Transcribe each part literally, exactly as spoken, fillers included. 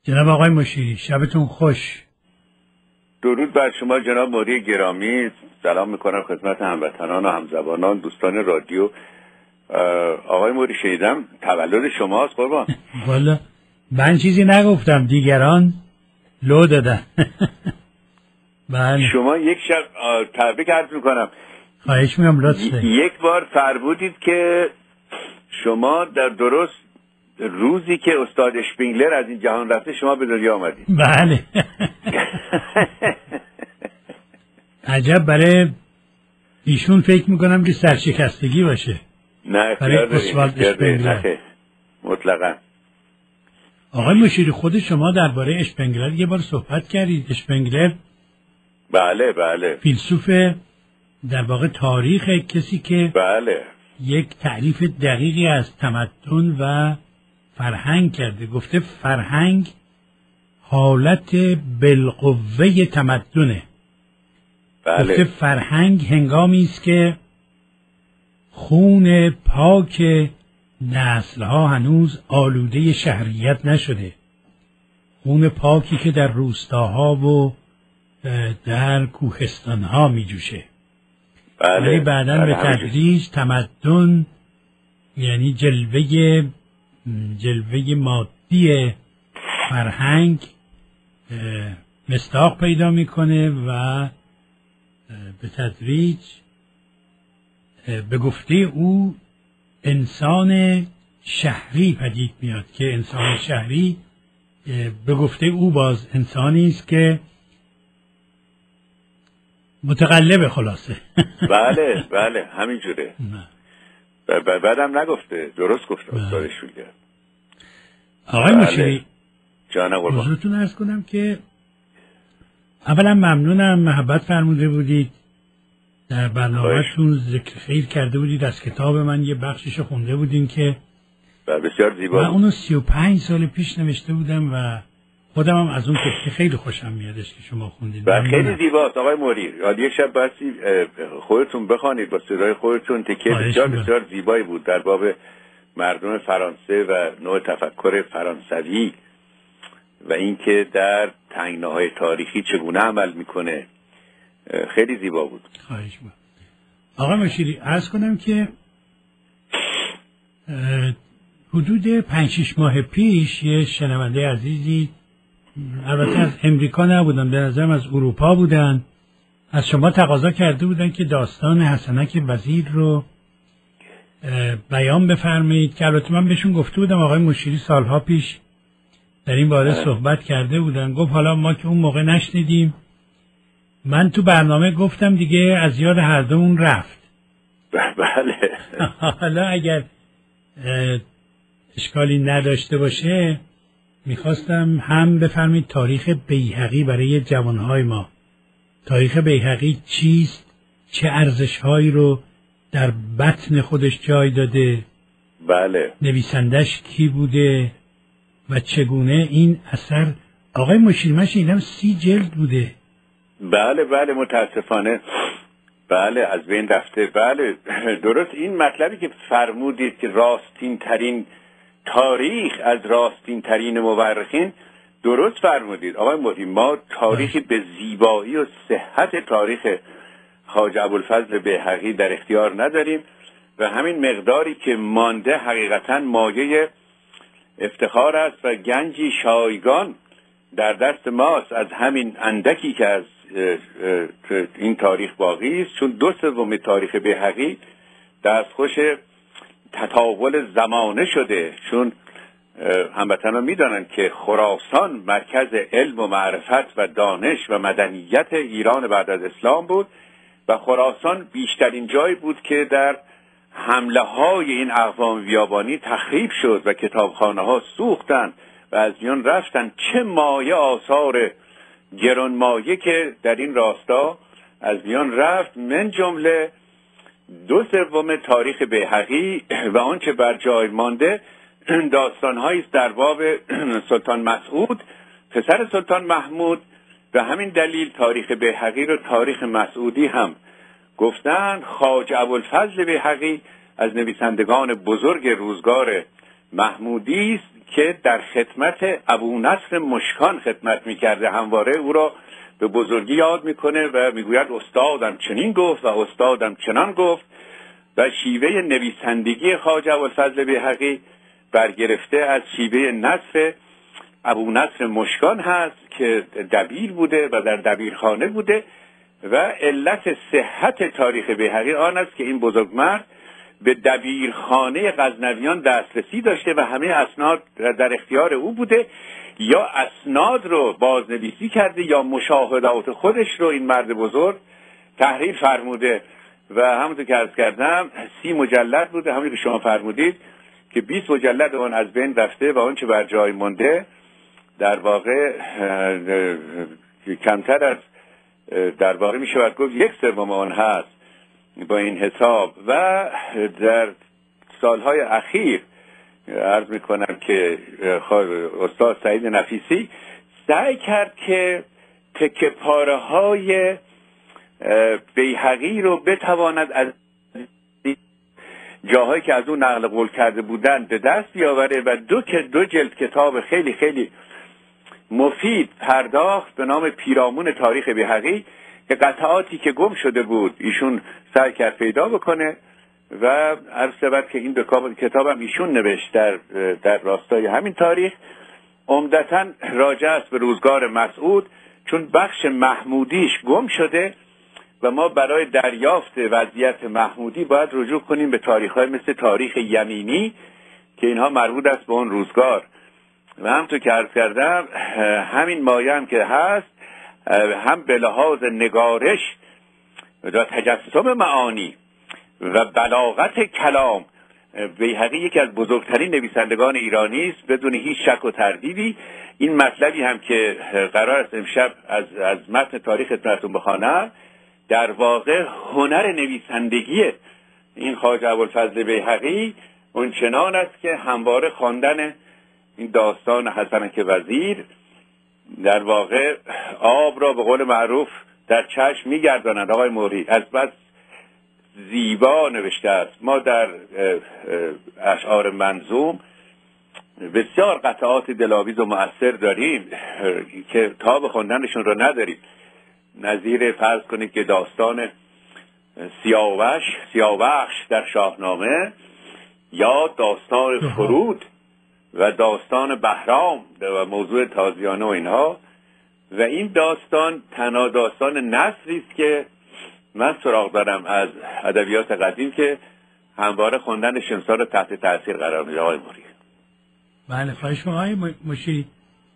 جناب آقای مشیری شبتون خوش. درود بر شما جناب موری گرامی. سلام میکنم خدمت هموطنان و همزبانان دوستان رادیو. آقای موری شنیدم تولد شماست قربان. والا من چیزی نگفتم، دیگران لو دادن. بله شما یک شب تبریک عرض میکنم. خواهش میکنم لطفه. یک بار فرمودید که شما در درست روزی که استاد اشپینگلر از این جهان رفته شما به دنیا آمدید. بله. عجب برای ایشون فکر میکنم که سرشکستگی باشه. نه اختیار داریم مطلقا. آقای مشیری خود شما درباره اشپینگلر یه بار صحبت کردید. اشپینگلر بله بله فیلسوف در واقع تاریخ، کسی که بله یک تعریف دقیقی از تمدن و فرهنگ کرده. گفته فرهنگ حالت بالقوه تمدنه. بله. گفته فرهنگ هنگامی است که خون پاک نسل‌ها هنوز آلوده شهریت نشده، خون پاکی که در روستاها و در کوهستانها می جوشه. بله. ولی بعداً بله. به تدریج تمدن یعنی جلوه جلوه مادی فرهنگ مصداق پیدا میکنه و به تدریج به گفته او انسان شهری پدید میاد که انسان شهری به گفته او باز انسانی است که متقلب خلاصه. بله بله همینجوره. بعدم نگفته، درست گفته استادش شده. آقای مشیری جان قربان حضورتون عرض کنم که اولا ممنونم محبت فرموده بودید، در برنامه‌تون ذکر خیر کرده بودید از کتاب من یه بخشش خونده بودین که بسیار زیبا من اونو سی و پنج سال پیش نوشته بودم و خودم هم از اون که خیلی خوشم میادش که شما خوندید و خیلی زیباست. آقای موری یک شب بسی خودتون بخوانید با صدای خودتون، تکه بسیار بسیار زیبایی بود در باب مردم فرانسه و نوع تفکر فرانسوی و اینکه در تنگناهای تاریخی چگونه عمل میکنه. خیلی زیبا بود. خواهش می‌کنم. آقای مشیری عرض کنم که حدود پنج شش ماه پیش یه شنونده عزیزی، البته از امریکا نبودن، به نظرم از اروپا بودن، از شما تقاضا کرده بودن که داستان حسنک وزیر رو بیان بفرمایید که البته من بهشون گفته بودم آقای مشیری سالها پیش در این باره صحبت کرده بودن. گفت حالا ما که اون موقع نشنیدیم. من تو برنامه گفتم دیگه از یاد هر دومون رفت. بله. حالا اگر اشکالی نداشته باشه میخواستم هم بفرمایید تاریخ بیهقی برای جوانهای ما. تاریخ بیهقی چیست؟ چه ارزشهایی رو در بطن خودش جای داده؟ بله. نویسندش کی بوده و چگونه این اثر؟ آقای مشیری من شنیدم سی جلد بوده. بله بله متاسفانه بله از بین رفته. بله درست این مطلبی که فرمودید که راستین ترین تاریخ از راستین ترین مورخین، درست فرمودید آقای موری. ما تاریخی به زیبایی و صحت تاریخ خواجه ابوالفضل بیهقی در اختیار نداریم و همین مقداری که مانده حقیقتا مایه افتخار است و گنجی شایگان در دست ماست از همین اندکی که از این تاریخ باقی است، چون دو سوم تاریخ بیهقی دستخوش تطاول زمانه شده. چون هموطنان میدانند که خراسان مرکز علم و معرفت و دانش و مدنیت ایران بعد از اسلام بود و خراسان بیشترین جایی بود که در حمله های این اقوام بیابانی تخریب شد و کتابخانه ها سوختند و از میان رفتند. چه مایه آثار گرانمایه که در این راستا از میان رفت، من جمله دو سوم تاریخ بیهقی و آنچه بر جای مانده داستان‌هایی است در باب سلطان مسعود پسر سلطان محمود. و همین دلیل تاریخ بیهقی رو تاریخ مسعودی هم گفتند. خواجه ابوالفضل بیهقی از نویسندگان بزرگ روزگار محمودی است که در خدمت ابو نصر مشکان خدمت میکرده، همواره او را به بزرگی یاد میکنه و میگوید استادم چنین گفت و استادم چنان گفت. و شیوه نویسندگی خواجه ابوالفضل بیهقی برگرفته از شیوه نثر ابو نصر مشکان هست که دبیر بوده و در دبیرخانه بوده و علت صحت تاریخ بیهقی آن است که این بزرگمرد به دبیرخانه غزنویان دسترسی داشته و همه اسناد در اختیار او بوده، یا اسناد رو بازنویسی کرده یا مشاهدات خودش رو این مرد بزرگ تحریر فرموده و همونطور که عرض کردم سی مجلد بوده، همونی که شما فرمودید که بیست مجلد آن از بین رفته و آنچه بر جای مونده در واقع کمتر از در واقع می شود گفت یک سوم آن هست با این حساب. و در سالهای اخیر عرض می کنم که استاد سعید نفیسی سعی کرد که تکه پاره های بیهقی رو بتواند از جاهایی که از اون نقل قول کرده بودن به دست بیاوره و دو که دو جلد کتاب خیلی خیلی مفید پرداخت به نام پیرامون تاریخ بیهقی که قطعاتی که گم شده بود ایشون سعی کرد پیدا بکنه و عرض شود که این دو کتابم ایشون نوشت در در راستای همین تاریخ. عمدتاً راجع است به روزگار مسعود، چون بخش محمودیش گم شده و ما برای دریافت وضعیت محمودی باید رجوع کنیم به تاریخ‌های مثل تاریخ یمینی که اینها مربوط است به اون روزگار. و همونطور که عرض کردم همین مایه هم که هست، هم به لحاظ نگارش و تجسم معانی و بلاغت کلام، بیهقی یکی از بزرگترین نویسندگان ایرانی است بدون هیچ شک و تردیدی. این مطلبی هم که قرار است امشب از از متن تاریخ خدمتتون بخوانم در واقع هنر نویسندگی این خواجه ابوالفضل بیهقی اون چنان است که همواره خواندن این داستان حسنک وزیر در واقع آب را به قول معروف در چشم میگرداند. آقای موری از بس زیبا نوشته است. ما در اشعار منظوم بسیار قطعات دلاویز و مؤثر داریم که تا به خوندنشون رو نداریم، نظیر فرض کنید که داستان سیاوش سیاوخش در شاهنامه یا داستان فرود و داستان بهرام و موضوع تازیانه و اینها. و این داستان تنها داستان نثری است که من سراغ دارم از ادبیات قدیم که همواره خوندن شمسار رو تحت تاثیر قرار میده. آقای موری. بله خواهش می‌کنم آقای مشیری،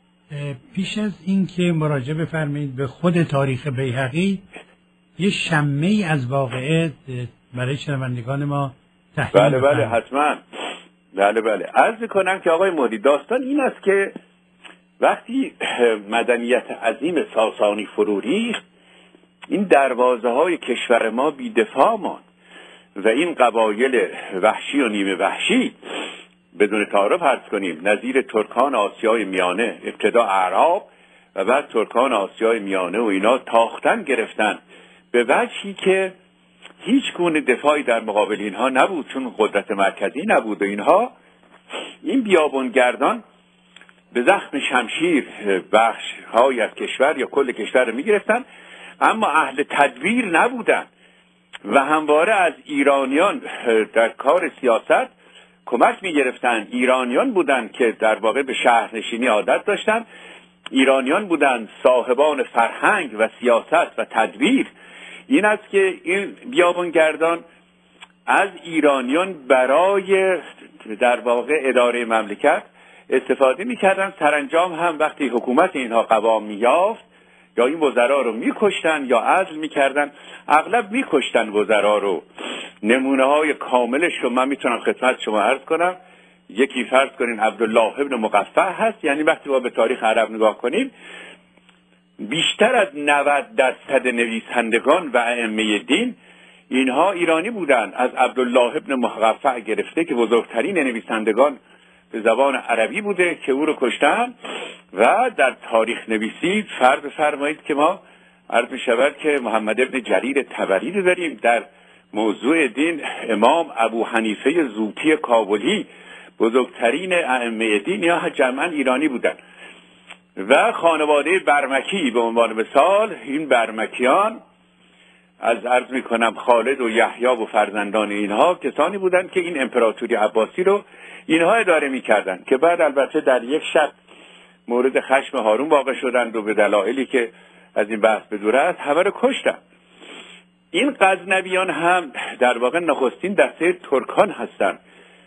پیش از این که مراجعه بفرمایید به خود تاریخ بیهقی یه شمه‌ای از واقعه برای شنوندگان ما تحلیل بله بله حتما. بله بله عرض کنم که آقای موری داستان این است که وقتی مدنیت عظیم ساسانی فرو ریخت، این دروازه های کشور ما بی دفاع ماند و این قبایل وحشی و نیمه وحشی بدون تعارف عرض کنیم نظیر ترکان آسیای میانه، ابتدا اعراب و بعد ترکان آسیای میانه و اینا تاختن گرفتن به وجهی که هیچ گونه دفاعی در مقابل اینها نبود، چون قدرت مرکزی نبود و اینها این بیابانگردان به زخم شمشیر بخش های از کشور یا کل کشور رو می گرفتن، اما اهل تدبیر نبودن و همواره از ایرانیان در کار سیاست کمک می گرفتن. ایرانیان بودن که در واقع به شهرنشینی عادت داشتن، ایرانیان بودن صاحبان فرهنگ و سیاست و تدبیر. این است که این بیابانگردان از ایرانیان برای در واقع اداره مملکت استفاده می‌کردن. سرانجام هم وقتی حکومت اینها قوام می‌یافت یا این وزرا رو می‌کشتن یا عزل می‌کردن، اغلب می‌کشتن وزرا رو. نمونه‌های کاملش رو من میتونم خدمت شما عرض کنم. یکی فرض کنین عبدالله ابن مقفع هست، یعنی وقتی ما به تاریخ عرب نگاه کنیم بیشتر از نود درصد نویسندگان و ائمه دین اینها ایرانی بودند. از عبدالله ابن مقفع گرفته که بزرگترین نویسندگان به زبان عربی بوده که او رو کشتن. و در تاریخ نویسی فرض بفرمایید که ما عرض می شود که محمد ابن جریر طبری رو داریم. در موضوع دین امام ابو حنیفه زوطی کابلی بزرگترین ائمه دین یا جمعا ایرانی بودن و خانواده برمکی به عنوان مثال. این برمکیان از عرض میکنم خالد و یحیی و فرزندان اینها کسانی بودند که این امپراتوری عباسی رو اینها اداره میکردند که بعد البته در یک شب مورد خشم هارون واقع شدند و به دلایلی که از این بحث بدور است همه رو کشتند. این غزنویان هم در واقع نخستین دسته ترکان هستند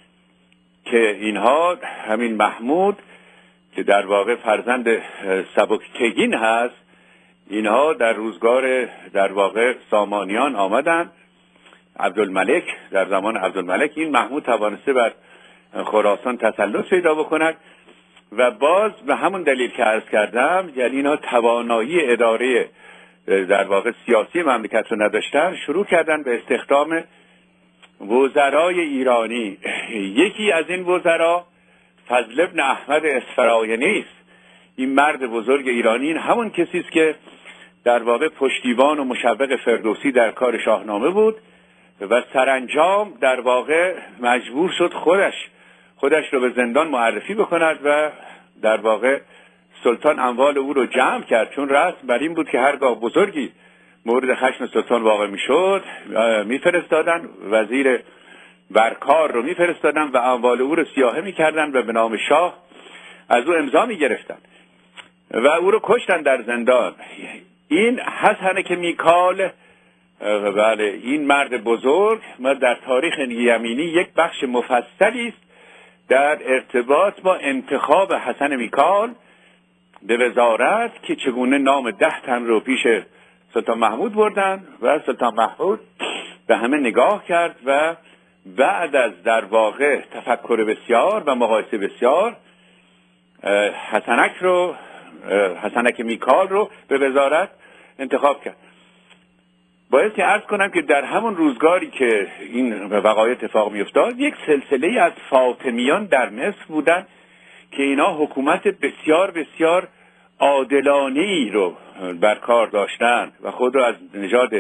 که اینها همین محمود که در واقع فرزند سبکتگین هست، اینها در روزگار در واقع سامانیان آمدن. عبدالملک در زمان عبدالملک این محمود توانسته بر خراسان تسلط پیدا بکند و باز به همون دلیل که عرض کردم، یعنی اینا توانایی اداره در واقع سیاسی مملکت رو نداشتن، شروع کردن به استخدام وزرای ایرانی. یکی از این وزرا فضل ابن احمد اسفراینی است. این مرد بزرگ ایرانی این همون کسی است که در واقع پشتیبان و مشوق فردوسی در کار شاهنامه بود و سرانجام در واقع مجبور شد خودش خودش رو به زندان معرفی بکند و در واقع سلطان اموال او رو جمع کرد، چون رسم بر این بود که هرگاه بزرگی مورد خشم سلطان واقع میشد میفرستادن وزیر برکار رو میفرستادن و اموال او رو سیاحه میکردن و به نام شاه از او امضا میگرفتن و او رو کشتن در زندان. این حسن که میکال، بله، این مرد بزرگ، ما در تاریخ یمینی یک بخش مفصلی است در ارتباط با انتخاب حسن میکال به وزارت که چگونه نام ده تن رو پیش سلطان محمود بردن و سلطان محمود به همه نگاه کرد و بعد از در واقع تفکر بسیار و مقایسه بسیار حسنک رو حسنک میکال رو به وزارت انتخاب کرد. باید که عرض کنم که در همون روزگاری که این وقایع اتفاق میافتاد یک سلسله از فاطمیان در مصر بودن که اینا حکومت بسیار بسیار عادلانه‌ای رو بر کار داشتن و خود رو از نژاد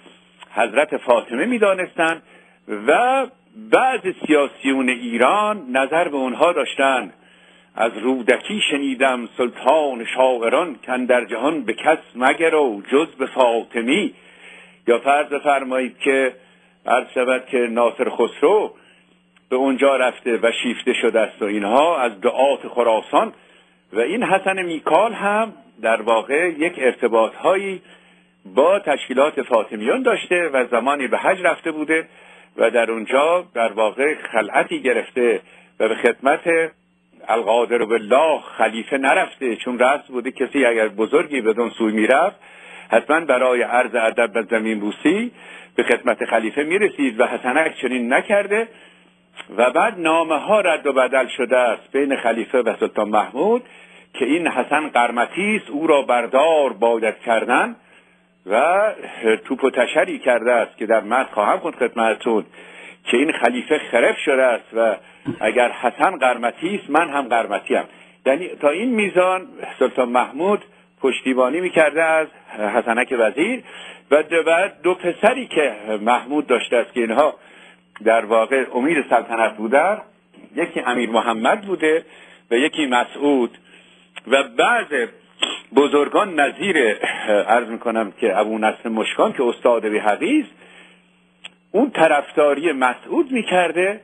حضرت فاطمه می‌دانستند و بعض سیاسیون ایران نظر به اونها داشتن. از رودکی شنیدم سلطان شاعران کن در جهان به کس مگرو جز به فاطمی. یا فرض فرمایید که عرض شود که ناصر خسرو به اونجا رفته و شیفته شده است و اینها از دعات خراسان. و این حسن میکال هم در واقع یک ارتباط هایی با تشکیلات فاطمیان داشته و زمانی به حج رفته بوده و در اونجا در واقع خلعتی گرفته و به خدمت القادر بالله خلیفه نرفته، چون رسم بوده کسی اگر بزرگی بدون سوی میرفت حتما برای عرض ادب به زمین بوسی به خدمت خلیفه میرسید و حسنک چنین نکرده و بعد نامه ها رد و بدل شده است بین خلیفه و سلطان محمود که این حسن قرمطی است، او را بردار باید کردن و توپ و تشری کرده است که در متن خواهم خوند خدمتتون که این خلیفه خرف شده است و اگر حسن قرمطی است من هم قرمطی ام. یعنی تا این میزان سلطان محمود پشتیبانی میکرده از حسنک وزیر و بعد دو پسری که محمود داشته است که اینها در واقع امیر سلطنت بودن، یکی امیر محمد بوده و یکی مسعود و بعض بزرگان نظیر عرض میکنم که ابو نصر مشکان که استاد بیهقی است اون طرفداری مسعود میکرده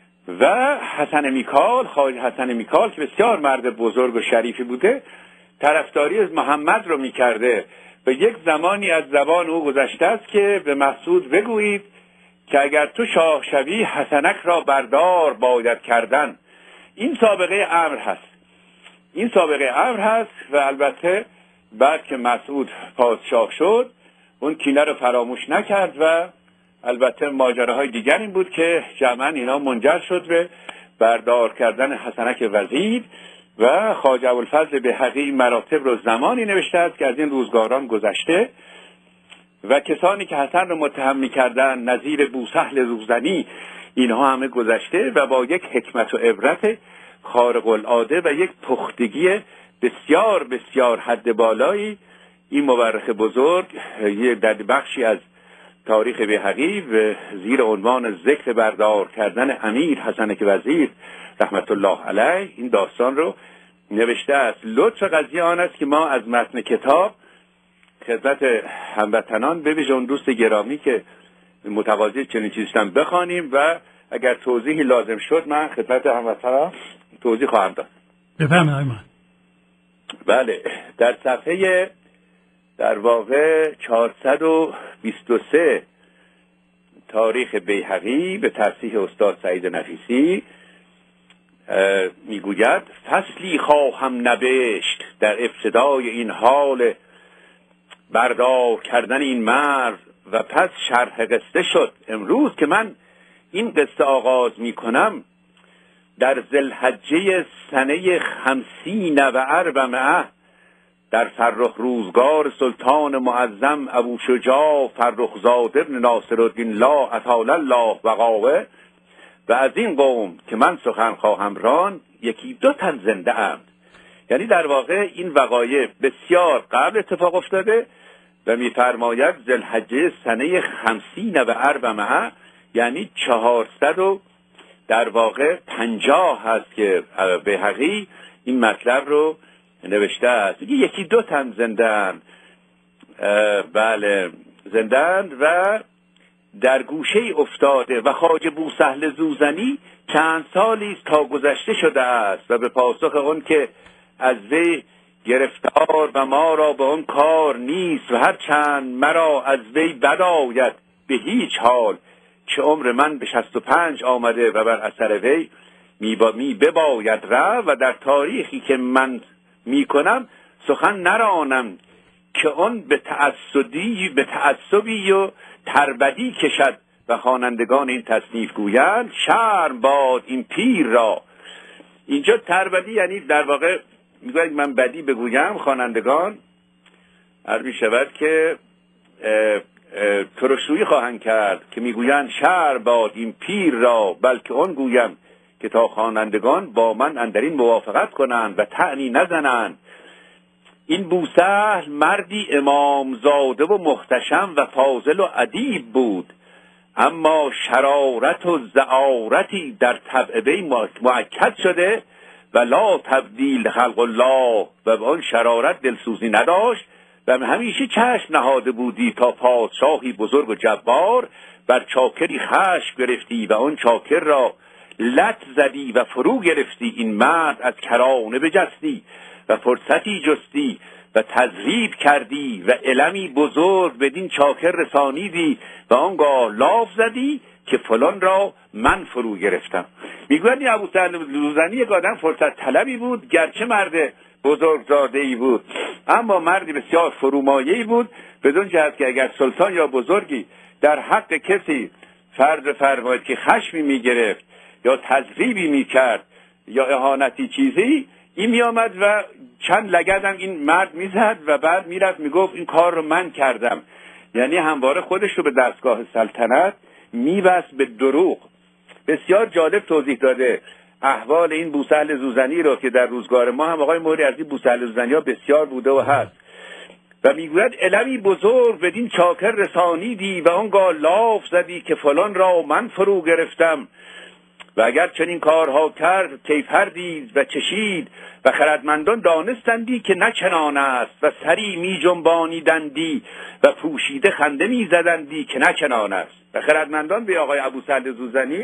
و حسن میکال خواجه حسن میکال که بسیار مرد بزرگ و شریفی بوده طرفداری از محمد رو میکرده و یک زمانی از زبان او گذشته است که به مسعود بگویید که اگر تو شاه شوی حسنک را بردار باید کردن. این سابقه امر هست این سابقه امر هست و البته بعد که مسعود پادشاه شد اون کینه رو فراموش نکرد و البته ماجراهای دیگر این بود که جمعا اینا منجر شد به بردار کردن حسنک وزیر و خواجه ابوالفضل بیهقی این مراتب رو زمانی نوشته است که از این روزگاران گذشته و کسانی که حسن رو متهم می‌کردن نظیر بوسهل روزنی اینها همه گذشته و با یک حکمت و عبرت خارق العاده و یک پختگی بسیار بسیار حد بالایی این مورخ بزرگ در بخشی از تاریخ بیهقی به زیر عنوان ذکر بردار کردن امیر حسن وزیر رحمت الله علیه این داستان رو نوشته است. لطف قضیه آن است که ما از متن کتاب خدمت هموطنان به ویژه اون دوست گرامی که متقاضی چنین چیزی هستن بخوانیم و اگر توضیحی لازم شد من خدمت هموطنان توضیح خواهم داد. بفرمایید. من بله، در صفحه در واقع چهارصد و بیست و سه تاریخ بیهقی به تصحیح استاد سعید نفیسی میگوید فصلی خواهم نبشت در ابتدای این حال بردار کردن این مرد و پس شرح قصه شد. امروز که من این قصه آغاز میکنم در ذوالحجه سنه خمسین و اربعمائه در فرخ روزگار سلطان معظم ابو شجاع فرخزاد ابن ناصرالدین لا اطال الله بقاءه و از این قوم که من سخن خواهم راند یکی دو تن زنده اند. یعنی در واقع این وقایع بسیار قبل اتفاق افتاده و می‌فرماید ذوالحجه سنه خمسین و اربعمائه یعنی چهارصد و در واقع پنجاه هست که بیهقی این مطلب رو نوشته است. یکی دو تن زندن بله زندن و در گوشه افتاده و خواجه بوسهل زوزنی چند سالی تا گذشته شده است و به پاسخ اون که از وی گرفتار و ما را به اون کار نیست و هر چند مرا از وی بد آید به هیچ حال چه عمر من به شصت و پنج آمده و بر اثر وی می, با می بباید را و در تاریخی که من می کنم سخن نرانم که اون به تعصبی به تعصبی و تربدی کشد و خوانندگان این تصنیف گویند شرم باد این پیر را. اینجا تربدی یعنی در واقع میگوید من بدی بگویم خوانندگان عرض می شود که ترشرویی خواهند کرد که میگویند شرم باد این پیر را بلکه اون گویم که تا خوانندگان با من اندرین موافقت کنند و طعنی نزنند. این بوسهل مردی امامزاده و محتشم و فاضل و ادیب بود، اما شرارت و زعارتی در طبع وی مؤکد شده و لا تبدیل خلق الله و به آن شرارت دلسوزی نداشت و همیشه چشم نهاده بودی تا پادشاهی بزرگ و جبار بر چاکری خشم گرفتی و آن چاکر را لت زدی و فرو گرفتی. این مرد از کرانه بجستی و فرصتی جستی و تضریب کردی و علمی بزرگ بدین چاکر رسانیدی و آنگاه لاف زدی که فلان را من فرو گرفتم. میگوید این ابو سهل زوزنی یک آدم فرصت طلبی بود، گرچه مرد بزرگزاده‌ای بود اما مردی بسیار فرومایه‌ای بود، بدون جهت که اگر سلطان یا بزرگی در حق کسی فرض فرماید که خشمی میگرفت یا تضریبی میکرد یا اهانتی چیزی، این میآمد و چند لگدم این مرد میزد و بعد میرفت میگفت این کار رو من کردم. یعنی همواره خودش رو به دستگاه سلطنت میبست به دروغ. بسیار جالب توضیح داده احوال این بوسهل زوزنی رو که در روزگار ما هم آقای موری از این بوسهل زوزنی ها بسیار بوده و هست و میگوید علمی بزرگ بدین چاکر رسانیدی و آنگاه لاف زدی که فلان را من فرو گرفتم و اگر چنین کارها کرد کیفر دید و چشید و خردمندان دانستندی که نه چنان است و سری می جنبانیدندی و پوشیده خنده می زدندی که نه چنان است. و خردمندان به آقای ابو سهل زوزنی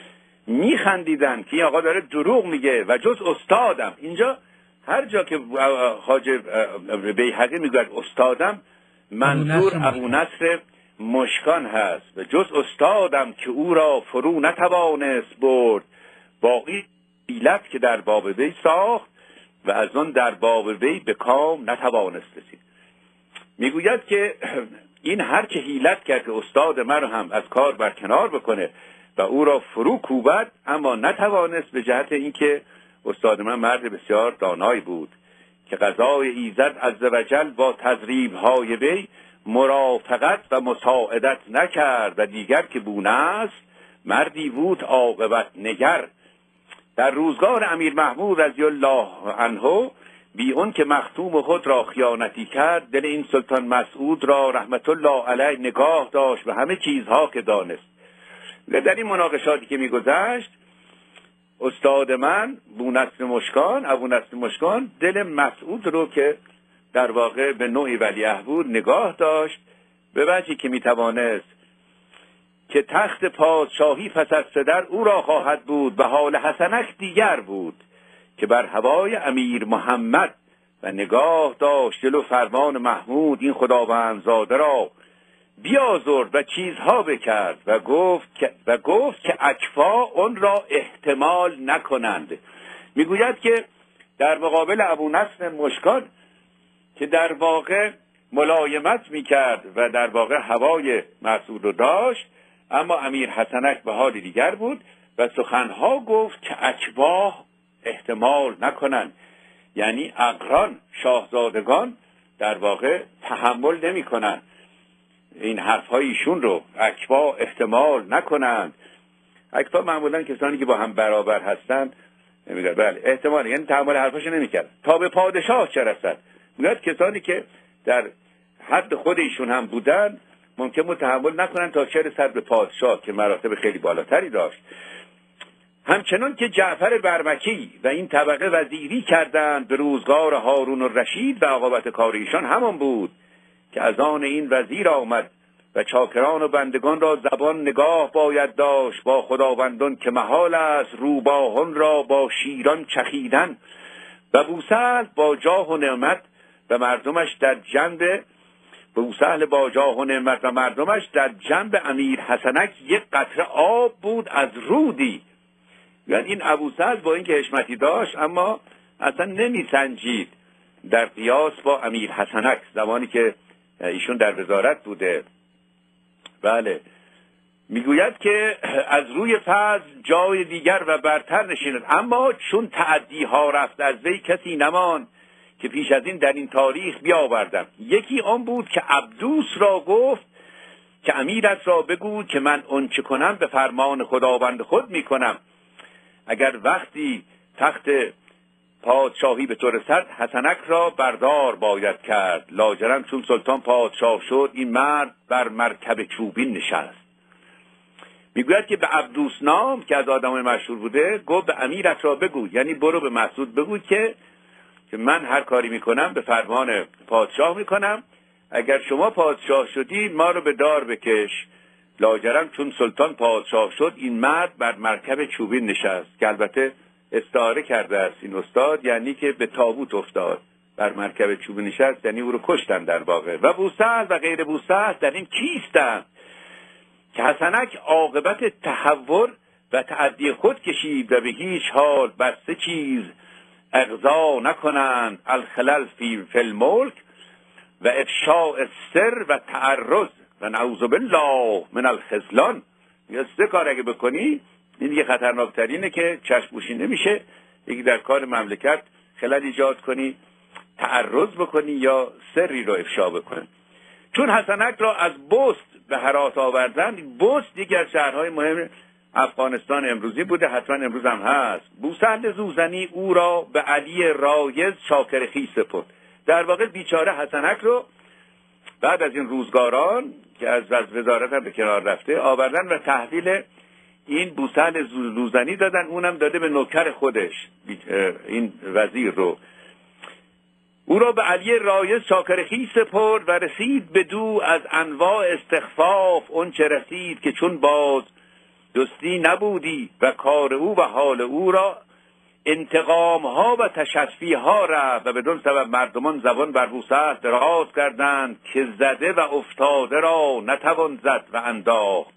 می خندیدند که این آقا داره دروغ میگه و جز استادم. اینجا هر جا که خواجه بیهقی میگه استادم منظور ابو نصر مشکان هست و جز استادم که او را فرو نتوانست برد باقی حیلت که در باب وی ساخت و از آن در باب وی به کام نتوانست رسید. میگوید که این هر که حیلت کرد که استاد من هم از کار برکنار بکنه و او را فرو کوبد اما نتوانست به جهت اینکه استاد من مرد بسیار دانایی بود که قضای ایزد عزوجل با تضریب های وی مرافقت و مساعدت نکرد و دیگر که بونه است مردی بود عاقبت نگر. در روزگار امیر محمود رضی الله عنه بی اون که مختوم خود را خیانتی کرد، دل این سلطان مسعود را رحمت الله علیه نگاه داشت و همه چیزها که دانست. و در این مناقشاتی که میگذشت استاد من بونصر مشکان ابو نصر مشکان دل مسعود رو که در واقع به نوعی ولیعهد بود نگاه داشت، به وجهی که میتوانست که تخت پادشاهی پس از پدر او را خواهد بود و حال حسنک دیگر بود که بر هوای امیر محمد و نگاه داشت دل و فرمان محمود این خداوندزاده را بیازرد و چیزها بکرد و گفت که و گفت که اکفا اون را احتمال نکنند. میگوید که در مقابل ابو نصر مشکان که در واقع ملایمت میکرد و در واقع هوای مسعود رو داشت، اما امیر حسنک به حال دیگر بود و سخنها گفت که اکفا احتمال نکنند، یعنی اقران شاهزادگان در واقع تحمل نمی کنند این حرفهای ایشون رو. اکفا احتمال نکنند. اکفا معمولا کسانی که با هم برابر هستند نمیگه بله احتمال، یعنی تحمل حرفاشو نمیکرد. تا به پادشاه چه رسد؟ میگه کسانی که در حد خود ایشون هم بودن ممکن بود تحمل نکنند تا چه رسد به پادشاه که مراتب خیلی بالاتری داشت. همچنان که جعفر برمکی و این طبقه وزیری کردند به روزگار هارون الرشید و عاقبت کار ایشان همان بود که از آن این وزیر آمد و چاکران و بندگان را زبان نگاه باید داشت با خداوندان که محال است روباهان را با شیران چخیدن و بوسهل با جاه و نعمت و مردمش در جنب بوسهل با جاه و نعمت و مردمش در جنب امیر حسنک یک قطره آب بود از رودی. یعنی این ابوسهل با اینکه حشمتی داشت اما اصلا نمی سنجید در قیاس با امیر حسنک زمانی که ایشون در وزارت بوده. بله میگوید که از روی فضل جای دیگر و برتر نشیند، اما چون تعدی ها رفت از وی کسی نمان که پیش از این در این تاریخ بیاوردم. یکی آن بود که عبدوس را گفت که امیرت را بگو که من اون چه کنم به فرمان خداوند خود میکنم. اگر وقتی تخت پادشاهی به تو رسد حسنک را بردار باید کرد. لاجرم چون سلطان پادشاه شد این مرد بر مرکب چوبین نشست. میگوید که به عبدوس نام که از آدمای مشهور بوده گفت به امیرت را بگو، یعنی برو به مسعود بگو که که من هر کاری میکنم به فرمان پادشاه میکنم. اگر شما پادشاه شدی ما رو به دار بکش. لاجرم چون سلطان پادشاه شد این مرد بر مرکب چوبین نشست، که البته استعاره کرده است این استاد، یعنی که به تابوت افتاد. بر مرکب چوبین نشست یعنی او رو کشتن در واقع. و بوسهل و غیر بوسهل در این کیستند که حسنک عاقبت تحور و تعدی خود کشید و به هیچ حال بر سه چیز اغضا نکنند: الخلل فی الملک و افشاء السر و تعرض و نعوذ بالله من الخذلان. یا سه کار اگه بکنی این دیگه خطرناکترینه که چشم پوشی نمیشه. یکی در کار مملکت خلل ایجاد کنی، تعرض بکنی یا سری رو افشا بکنی. چون حسنک را از بست به هرات آوردند، بست یکی از شهرهای مهم افغانستان امروزی بوده، حتما امروز هم هست. بوسهل زوزنی او را به علی رایض چاکر خویش سپرد. در واقع بیچاره حسنک رو بعد از این روزگاران که از وزارت هم به کنار رفته آوردن و تحویل این بوسهل زوزنی دادن، اونم داده به نوکر خودش این وزیر رو. او را به علی رایض چاکر خویش سپرد و رسید بدو از انواع استخفاف اون چه رسید که چون باز دوستی نبودی و کار او و حال او را انتقام ها و تشفی ها رفت و بدون سبب مردمان زبان بر بوسهل دراز کردند که زده و افتاده را نتوان زد و انداخت.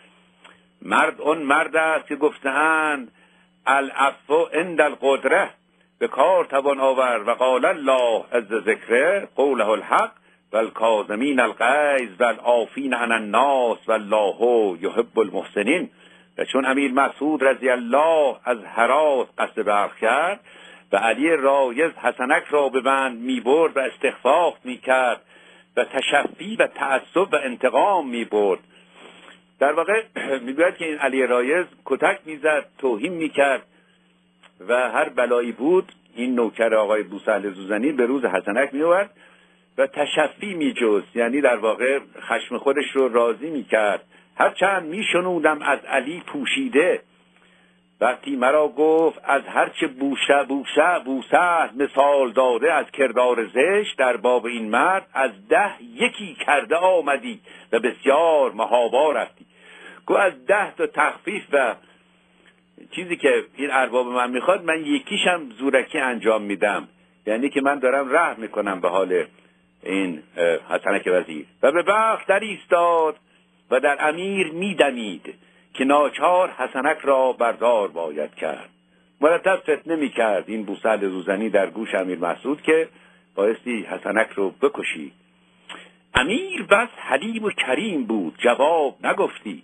مرد اون مرد است که گفته‌اند العفو عند القدره، به کار توان آورد و قال الله عز ذکره قوله الحق و الکاظمین الغیظ و العافین عن الناس و الله یحب المحسنین. و چون امیر مسعود رضی الله از هرات قصد بلخ کرد و علی رایض حسنک را به بند می برد و استخفاف می کرد و تشفی و تعصب و انتقام می برد. در واقع می گوید که این علی رایض کتک می زد، توهین می کرد و هر بلایی بود این نوکر آقای بوسهل زوزنی به روز حسنک می آورد و تشفی می جست، یعنی در واقع خشم خودش رو راضی می کرد. هرچند می شنودم از علی پوشیده، وقتی مرا گفت از هرچه بوشه بوشه بوسهل مثال داده از کردار زشت در باب این مرد، از ده یکی کرده آمدی و بسیار محابا رفتی. گو از ده تا تخفیف و چیزی که این ارباب من میخواد من یکیشم زورکی انجام میدم، یعنی که من دارم رحم میکنم به حال این حسنک وزیر. و به بخت در ایستاد و در امیر میدمید که ناچار حسنک را بردار باید کرد. مرتب فتنه میکرد این بوسهل زوزنی در گوش امیر مسعود که بایستی حسنک رو بکشی. امیر بس حلیم و کریم بود، جواب نگفتی.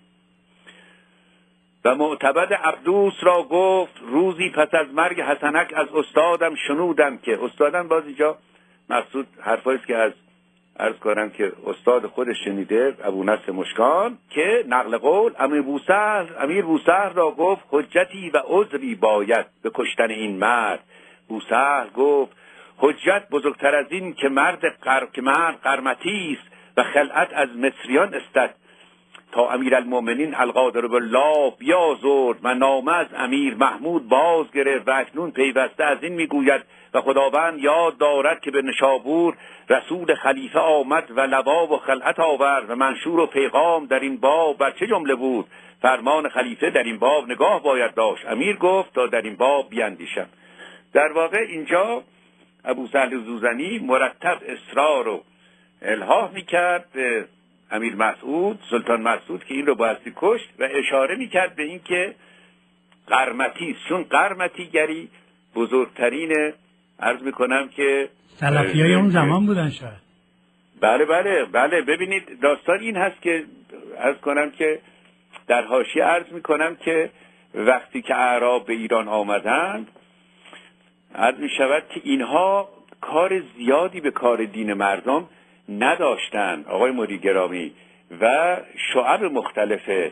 و معتبد عبدوس را گفت روزی پس از مرگ حسنک از استادم شنودم که استادم باز اینجا مقصود حرفایی است که از عرض کنم که استاد خودش شنیده، ابو نصر مشکان، که نقل قول امیر بوسهل امیر بوسهل را گفت حجتی و عذری باید به کشتن این مرد. بوسهل گفت حجت بزرگتر از این که مرد قر... که مرد قرمتی است و خلعت از مصریان استد. تا امیرالمؤمنین القادر بالله بیازرد و نامه از امیر محمود باز گرفت و اکنون پیوسته از این میگوید و خداوند یاد دارد که به نشابور رسول خلیفه آمد و لوا و خلعت آورد و منشور و پیغام در این باب بر چه جمله بود؟ فرمان خلیفه در این باب نگاه باید داشت. امیر گفت تا در این باب بیاندیشم. در واقع اینجا ابوسهل زوزنی مرتب اصرار و الحاح میکرد به امیر مسعود، سلطان مسعود، که این رو بایستی کشت و اشاره میکرد به این که قرمطی است، چون قرمطیگری بزرگترین عرض میکنم که سلفیای اون زمان بودن شاید. بله بله بله. ببینید داستان این هست که عرض کنم که در حاشیه عرض میکنم که وقتی که اعراب به ایران آمدند عرض میشود که اینها کار زیادی به کار دین مردم نداشتند آقای مدیر گرامی، و شعب مختلف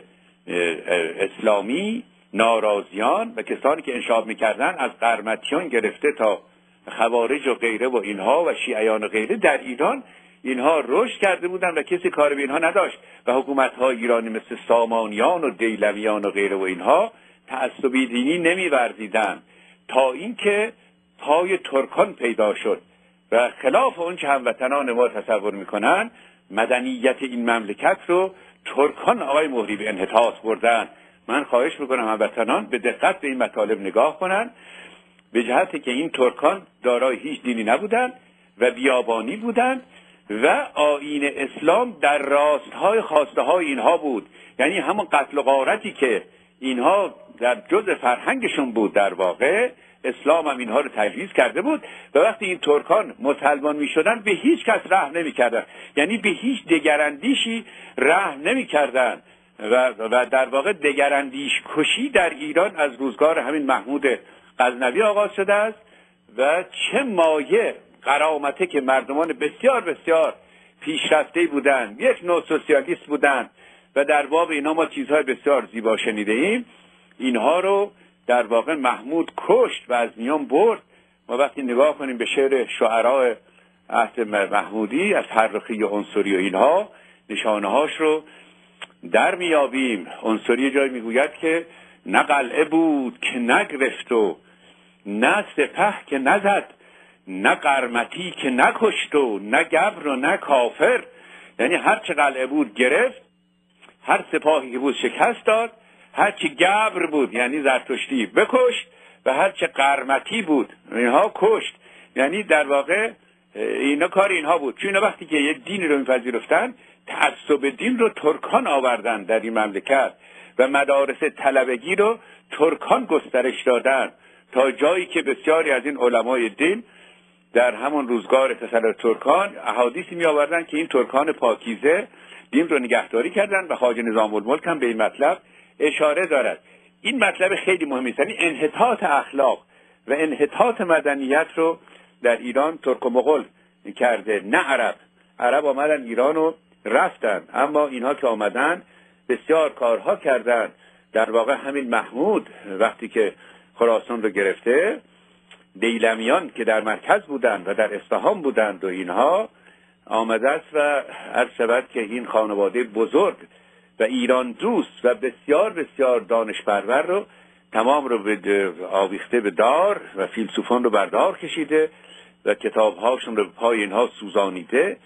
اسلامی ناراضیان و کسانی که انشاب میکردن از قرمطیان گرفته تا خوارج و غیره و اینها و شیعیان و غیره در ایران اینها رشد کرده بودن و کسی کار به اینها نداشت و حکومت‌های ایرانی مثل سامانیان و دیلمیان و غیره و اینها تعصبی دینی نمی‌ورزیدند تا اینکه پای ترکان پیدا شد و خلاف اون که هموطنان ما تصور میکنن مدنیت این مملکت رو ترکان آقای مهری به انحطاط بردن. من خواهش میکنم هموطنان به دقت به این مطالب نگاه کنن، به جهتی که این ترکان دارای هیچ دینی نبودند و بیابانی بودند و آیین اسلام در راستهای خواسته های اینها بود، یعنی همون قتل و غارتی که اینها در جزء فرهنگشون بود در واقع اسلام هم اینها رو تجویز کرده بود و وقتی این ترکان مسلمان می شدن به هیچ کس رحم نمی کردن، یعنی به هیچ دگراندیشی رحم نمی کردن و, و در واقع دگراندیش کشی در ایران از روزگار همین محمود غزنوی آغاز شده است و چه مایه غرامته که مردمان بسیار بسیار پیشرفته بودند، یک نوع سوسیالیست بودند و در باب اینها ما چیزهای بسیار زیبا شنیده ایم. اینها رو در واقع محمود کشت و از میان برد. ما وقتی نگاه کنیم به شعر شعرای عهد محمودی از فرخی و عنصری و اینها نشانه هاش رو در میابیم. عنصری جای میگوید که نه قلعه بود که نگرفت و نه سپه که نزد، نه قرمطی که نکشت و نه گبر و نه کافر، یعنی هر چه قلعه بود گرفت، هر سپاهی که بود شکست داد، هر چه گبر بود یعنی زرتشتی بکشت و هر چه قرمطی بود اینها کشت. یعنی در واقع اینا کار اینها بود، چون اینا وقتی که یه دینی رو میپذیرفتن تعصب دین رو ترکان آوردن در این مملکت و مدارس طلبگی رو ترکان گسترش دادن تا جایی که بسیاری از این علمای دین در همون روزگار تسلط ترکان احادیثی می آوردن که این ترکان پاکیزه دین رو نگهداری کردن و خواجه نظام الملک هم به این مطلب اشاره دارد. این مطلب خیلی مهمی است، یعنی انحطاط اخلاق و انحطاط مدنیت رو در ایران ترک و مغول کرده، نه عرب. عرب آمدن ایران رو رفتن، اما اینها که آمدن بسیار کارها کردن. در واقع همین محمود وقتی که خراسان رو گرفته دیلمیان که در مرکز بودند و در اصفهان بودند و اینها آمده است و عرض شود که این خانواده بزرگ و ایران دوست و بسیار بسیار دانش پرور رو تمام رو به آویخته به دار و فیلسوفان رو بردار کشیده و کتابهاشون رو به پای اینها سوزانیده.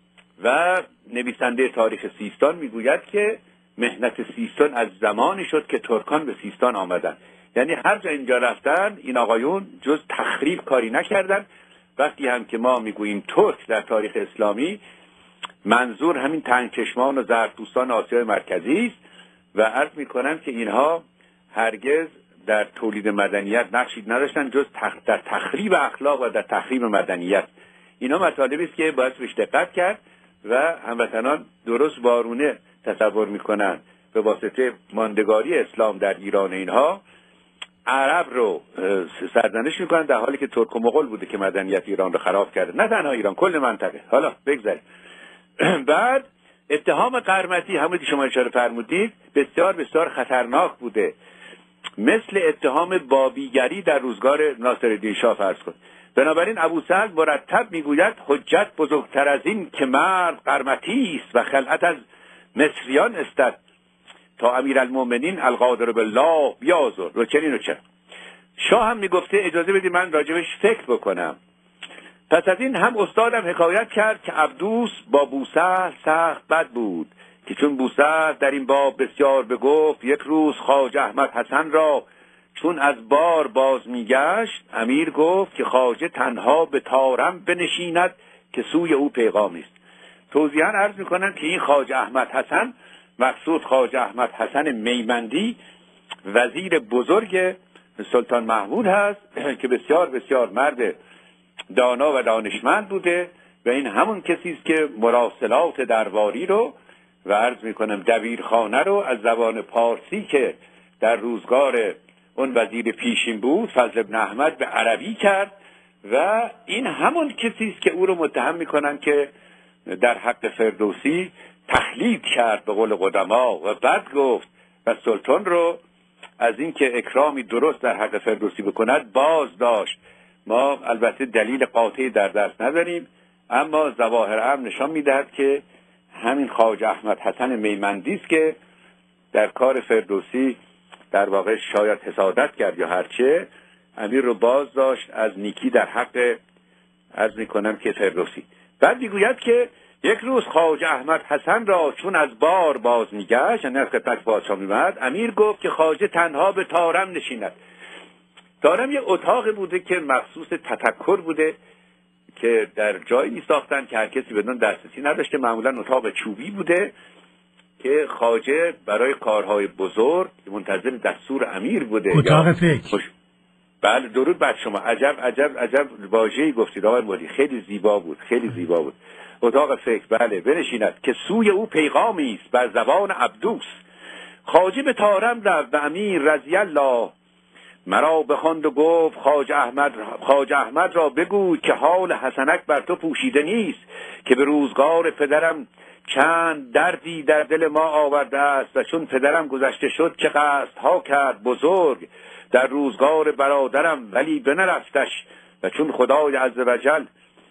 و نویسنده تاریخ سیستان میگوید که مهنت سیستان از زمانی شد که ترکان به سیستان آمدن، یعنی هر جا اینجا رفتن این آقایون جز تخریب کاری نکردن. وقتی هم که ما میگوییم ترک در تاریخ اسلامی، منظور همین تنگچشمان و زرتشتان آسیای مرکزی است و عرض میکنم که اینها هرگز در تولید مدنیت نقشی نداشتن جز تخ... در تخریب اخلاق و در تخریب مدنیت. اینا مطالبی است که باید بهش دقت کرد و هموطنان درست وارونه تصور میکنن به واسطه ماندگاری اسلام در ایران اینها عرب رو سرزنش میکنن، در حالی که ترک و مغول بوده که مدنیت ایران رو خراب کرده، نه تنها ایران، کل منطقه. حالا بگذاریم. بعد اتهام قرمطی همونی که شما اشاره فرمودید بسیار بسیار خطرناک بوده، مثل اتهام بابیگری در روزگار ناصرالدین شاه فرض کن. بنابراین ابو سعد مرتب میگوید حجت بزرگتر از این که مرد قرمطی است و خلعت از مصریان استد تا امیرالمومنین القادر بالله بیازر و چنین و چنین. شاه هم میگفته اجازه بدید من راجبش فکر بکنم. پس از این هم استادم حکایت کرد که عبدوس با بوسهل سخت بد بود که چون بوسهل در این باب بسیار بگفت، یک روز خواجه احمد حسن را چون از بار باز میگشت، امیر گفت که خواجه تنها به طارم بنشیند که سوی او پیغامی است. توضیحاً عرض میکنم که این خواجه احمد حسن مقصود خواجه احمد حسن میمندی وزیر بزرگ سلطان محمود هست که بسیار بسیار مرد دانا و دانشمند بوده و این همون کسی است که مراسلات درباری رو و عرض میکنم دبیرخانه رو از زبان پارسی که در روزگار اون وزیر پیشین بود فضل ابن احمد به عربی کرد و این همون کسی است که او رو متهم میکنن که در حق فردوسی تخلید کرد به قول قدما و بعد گفت و سلطان رو از اینکه اکرامی درست در حق فردوسی بکند باز داشت. ما البته دلیل قاطعی در دست نداریم، اما ظواهر امر نشان میدهد که همین خواجه احمد حسن میمندی است که در کار فردوسی در واقع شاید حسادت کرد یا هرچه، امیر رو باز داشت از نیکی در حق عرض میکنم که فردوسی. بعد میگوید که یک روز خواجه احمد حسن را چون از بار باز میگشت، یعنی از خدمت پادشاه می‌آمد، امیر گفت که خواجه تنها به طارم نشیند. طارم یه اتاق بوده که مخصوص تفکر بوده که در جایی می ساختن که هر کسی بدون دسترسی نداشته، معمولا اتاق چوبی بوده که خواجه برای کارهای بزرگ منتظر دستور امیر بوده. اتاق فکر. بله درود بر شما. عجب عجب عجب واژه‌ای گفتید آقای مولی، خیلی زیبا بود، خیلی زیبا بود. اتاق فکر، بله. بنشیند که سوی او پیغامی است بر زبان عبدوس. خواجه به طارم رفت و امیر رضی الله مرا بخواند و گفت خواجه احمد خواجه احمد را بگو که حال حسنک بر تو پوشیده نیست که به روزگار پدرم چند دردی در دل ما آورده است و چون پدرم گذشته شد که قصدها کرد بزرگ در روزگار برادرم ولی بنرفتش و چون خدای عزوجل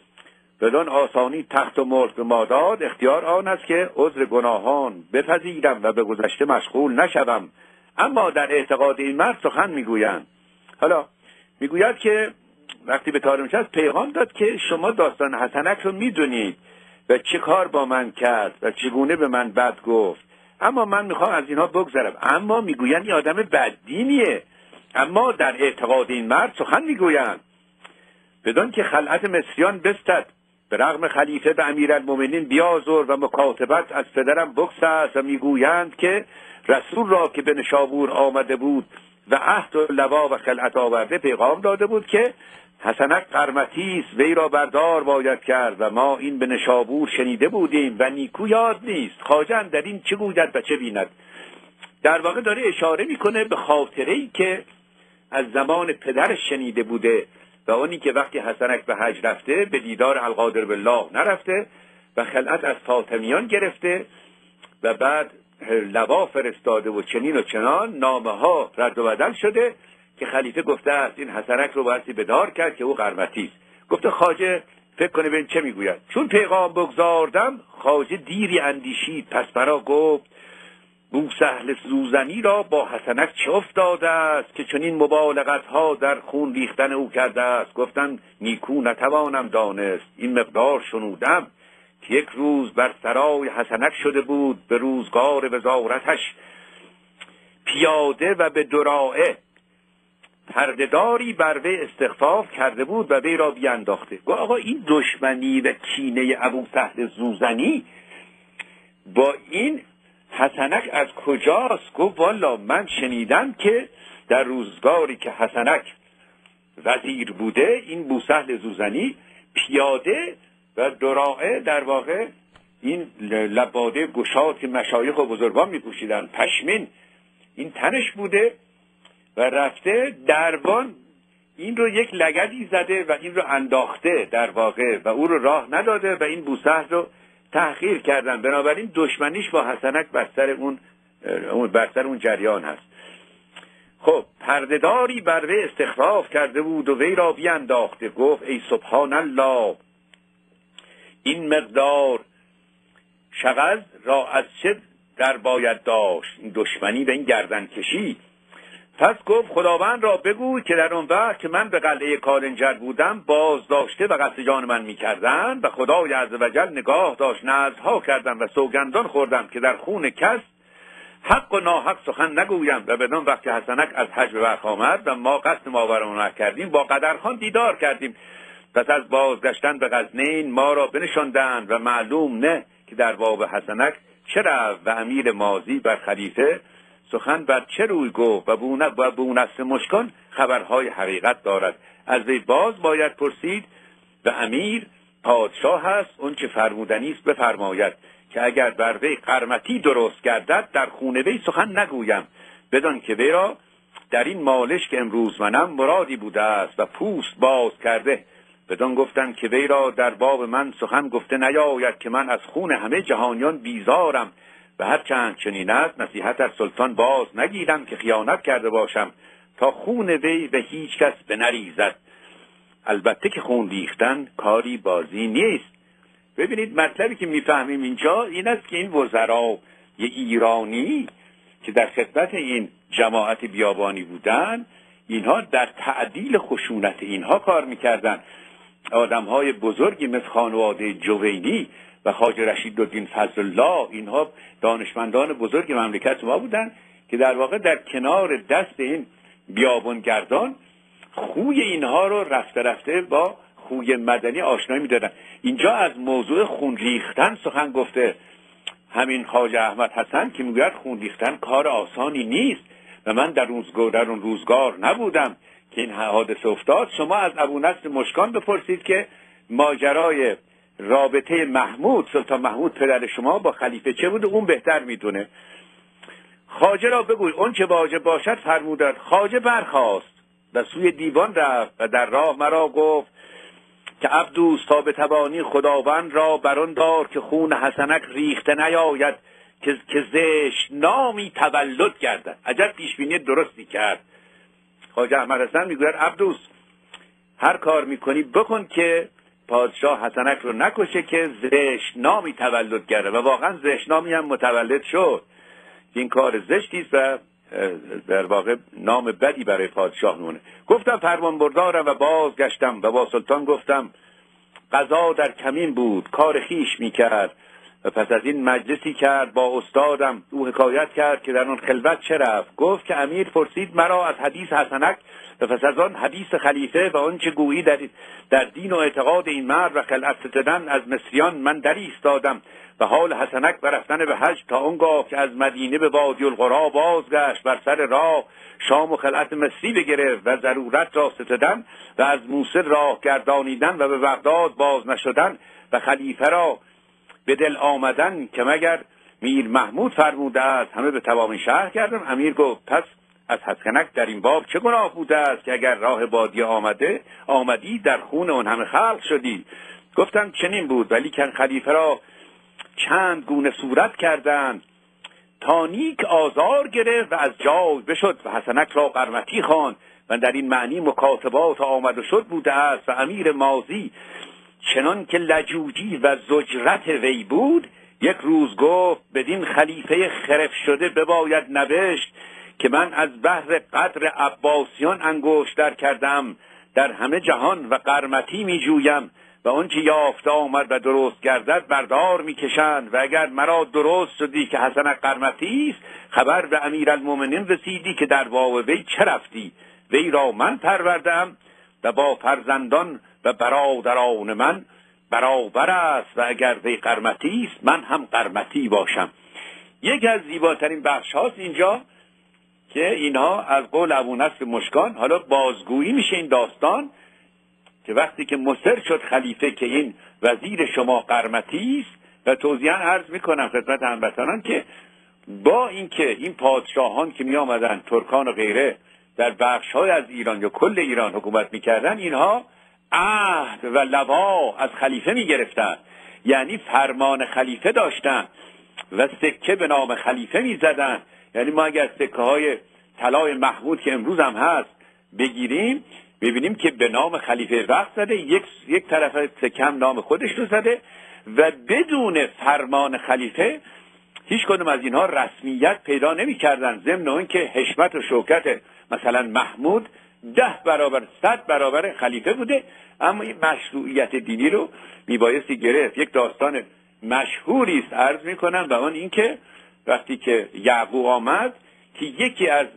بدون آسانی تخت و ملک به ما داد، اختیار آن است که عذر گناهان بپذیرم و به گذشته مشغول نشوم. اما در اعتقاد این مرد سخن میگویند. حالا میگوید که وقتی به طارم نشست پیغام داد که شما داستان حسنک رو میدونید و چه کار با من کرد و چگونه به من بد گفت، اما من میخوام از اینها بگذرم. اما میگویند این آدم بددینیه، اما در اعتقاد این مرد سخن میگویند. بدون که خلعت مصریان بستد به رغم خلیفه به امیرالمومنین بیازر و مکاتبت از پدرم بگسست و میگویند که رسول را که به نشابور آمده بود و عهد و لوا و خلعت آورده پیغام داده بود که حسنک قرمطی است، وی را بردار باید کرد و ما این به نشابور شنیده بودیم و نیکو یاد نیست. خواجه در این چه گوید و چه بیند؟ در واقع داره اشاره میکنه به خاطره‌ای که از زمان پدرش شنیده بوده و اونی که وقتی حسنک به حج رفته به دیدار القادر بالله نرفته و خلعت از فاطمیان گرفته و بعد لوا فرستاده و چنین و چنان نامه ها رد و بدل شده که خلیفه گفته است این حسنک رو بایستی بدار کرد که او قرمطی است. گفته خواجه فکر کنه ببین چه میگوید. چون پیغام بگذاردم خواجه دیری اندیشید، پس مرا گفت بوسهل زوزنی را با حسنک چه افتاده است که چنین مبالغت ها در خون ریختن او کرده است. گفتن نیکو نتوانم دانست، این مقدار شنودم که یک روز بر سرای حسنک شده بود، به روزگار وزارتش پیاده و به دراعه پردهداری بر وی استخفاف کرده بود و وی را بیانداخته. گفت آقا این دشمنی و کینه ابوسهل زوزنی با این حسنک از کجاست؟ گفت والا من شنیدم که در روزگاری که حسنک وزیر بوده این بوسهل زوزنی پیاده و دراعه در واقع این لباده گشاد که مشایخ و بزرگان می پوشیدن پشمین این تنش بوده و رفته دربان این رو یک لگدی زده و این رو انداخته در واقع و او رو راه نداده و این بوسهل رو تحقیر کردن. بنابراین دشمنیش با حسنک بر سر اون بر سر اون جریان هست. خب پردهداری بر وی استخفاف کرده بود و وی را بیانداخته. گفت ای سبحان الله، این مقدار شغل را از چه در باید داشت؟ این دشمنی و این گردن کشی. پس گفت خداوند را بگو که در اون وقت که من به قلعه کالنجر بودم باز داشته و قصد جان من می‌کردند و خدای عزوجل نگاه داشت، نذرها کردم و سوگندان خوردم که در خون کس حق و ناحق سخن نگویم. و بدون وقت که حسنک از حج به برخ آمد و ما قصد ماورمانه کردیم با قدرخان دیدار کردیم. پس از بازگشتن به غزنین ما را بنشاندند و معلوم نه که در باب حسنک چرا و امیر ماضی بر خلیفه سخن بر چه روی گفت و بونصر مشکان خبرهای حقیقت دارد. از وی باز باید پرسید و امیر پادشاه هست اون چه فرمودنی است بفرماید که اگر بر وی قرمطی درست گردد در خون وی سخن نگویم، بدان که وی را در این مالش که امروز منم مرادی بوده است و پوست باز کرده. بدان گفتن که وی را در باب من سخن گفته نیاید که من از خون همه جهانیان بیزارم و هر چند چنین است نصیحت از سلطان باز نگیرم که خیانت کرده باشم تا خون وی و هیچ کس به نریزد. البته که خون ریختن کاری بازی نیست. ببینید مطلبی که میفهمیم اینجا این است که این وزرا ایرانی که در خدمت این جماعت بیابانی بودن اینها در تعدیل خشونت اینها کار میکردن. آدمهای بزرگی مثل خانواده جوینی و خواجه رشیدالدین فضل الله اینها دانشمندان بزرگ مملکت ما بودن که در واقع در کنار دست این بیابانگردان خوی اینها رو رفته رفته با خوی مدنی آشنایی میدادن. اینجا از موضوع خون ریختن سخن گفته همین خواجه احمد حسن که میگوید خون ریختن کار آسانی نیست و من در روزگار در اون روزگار نبودم که این حادثه افتاد. شما از ابونصر مشکان بپرسید که ماجرای رابطه محمود سلطان محمود پدر شما با خلیفه چه بود، اون بهتر میدونه. خواجه را بگوی اون چه واجب باشد فرمودند. خواجه برخاست و سوی دیوان رفت و در راه مرا گفت که عبدوس تا به توانی خداوند را بران دار که خون حسنک ریخته نیاید که که زشت نامی تولد گردد. عجب پیشبینی درستی کرد. خواجه احمد حسن میگوید عبدوس هر کار میکنی بکن که پادشاه حسنک رو نکشه که زشت نامی تولد گرده و واقعا زشت نامی هم متولد شد. این کار زشتی است و در واقع نام بدی برای پادشاه میمونه. گفتم فرمان بردارم و بازگشتم و با سلطان گفتم قضا در کمین بود کار خیش میکرد و پس از این مجلسی کرد با استادم. او حکایت کرد که در اون خلوت چه رفت. گفت که امیر پرسید مرا از حدیث حسنک و پس از آن حدیث خلیفه و آنچه گویی در, در دین و اعتقاد این مرد و خلعت ستدن از مصریان من در ایستادم و حال حسنک و رفتن به حج تا اونگاه که از مدینه به وادی القری بازگشت بر سر راه شام و خلعت مصری بگرفت و ضرورت را ستدن و از موصل راه گردانیدن و به بغداد باز نشدن و خلیفه را به دل آمدن که مگر میر محمود فرموده است همه به تمام شهر کردم. امیر گفت پس از حسنک در این باب چه گناه بوده است که اگر راه بادیه آمده آمدی در خون اون همه خلق شدی. گفتم چنین بود ولی که خلیفه را چند گونه صورت کردند تا نیک آزار گرفت و از جای بشد و حسنک را قرمطی خواند و در این معنی مکاتبات آمد و شد بوده است و امیر ماضی چنان که لجوجی و زجرت وی بود، یک روز گفت بدین خلیفه خرف شده بباید نوشت که من از بحر قدر عباسیان انگشتر کردم در همه جهان و قرمتی می جویم و اون که یافته آمد و درست گردد بردار می کشند و اگر مرا درست شدی که حسن قرمتی است خبر به امیرالمومنین رسیدی که در واو وی چه رفتی، وی را من پروردم و با فرزندان و برادران من برابر است و اگر وی قرمتی است من هم قرمتی باشم. یکی از زیباترین بخش هاست اینجا که اینها از قول ابونصر مشکان حالا بازگویی میشه این داستان که وقتی که مصر شد خلیفه که این وزیر شما قرمتی است، و توضیحاً عرض میکنم خدمت هموطنان که با اینکه این پادشاهان که می آمدن ترکان و غیره در بخش‌های از ایران یا کل ایران حکومت میکردن، اینها عهد و لوا از خلیفه میگرفتن، یعنی فرمان خلیفه داشتن و سکه به نام خلیفه میزدن. یعنی ما اگر سکه های طلای محمود که امروز هم هست بگیریم ببینیم که به نام خلیفه وقت زده، یک یک طرف سکه هم نام خودش رو زده و بدون فرمان خلیفه هیچ کدوم از اینها رسمیت پیدا نمی کردن. ضمن اون که حشمت و شوکت مثلا محمود ده برابر صد برابر خلیفه بوده، اما این مشروعیت دینی رو میبایستی گرفت. یک داستان مشهوری است عرض میکنم و اون این که وقتی که یعقوب آمد که یکی از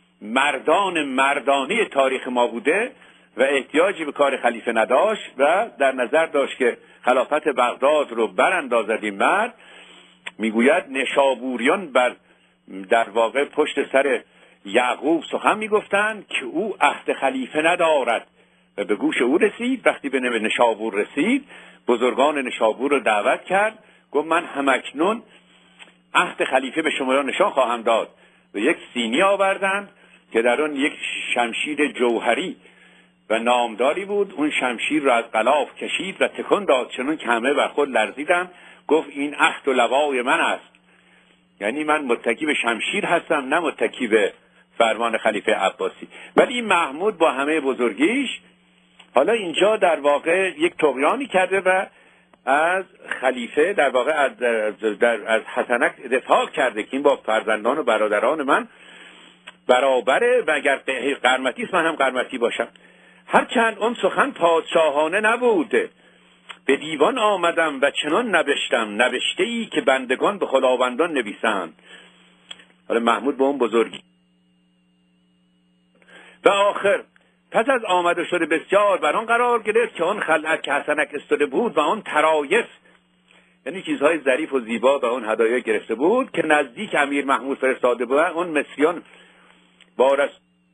مردان مردانه تاریخ ما بوده و احتیاجی به کار خلیفه نداشت و در نظر داشت که خلافت بغداد رو براندازد این مرد، میگوید نشابوریان بر در واقع پشت سر یعقوب سخن میگفتند که او عهد خلیفه ندارد و به گوش او رسید. وقتی به نشابور رسید بزرگان نشابور رو دعوت کرد، گفت من همکنون عهد خلیفه به شما نشان خواهم داد و یک سینی آوردند که در اون یک شمشیر جوهری و نامداری بود. اون شمشیر را از غلاف کشید و تکان داد چنان که همه بر خود لرزیدند. گفت این عهد و لوای من است، یعنی من متکی به شمشیر هستم نه متکی به فرمان خلیفه عباسی. ولی این محمود با همه بزرگیش حالا اینجا در واقع یک طغیانی کرده و از خلیفه در واقع از, در از حسنک دفاع کرده که این با فرزندان و برادران من برابره و اگر قرمتی است من هم قرمتی باشم. هرچند اون سخن پادشاهانه نبوده، به دیوان آمدم و چنان نبشتم نبشته ای که بندگان به خداوندان نویسند. حالا محمود به اون بزرگی و آخر پس از آمده شده بسیار بر آن قرار گرفت که آن خلعت که حسنک استده بود و آن طرایف، یعنی چیزهای ظریف و زیبا به اون هدایا گرفته بود که نزدیک امیر محمود فرستاده بود. اون مصریان بارس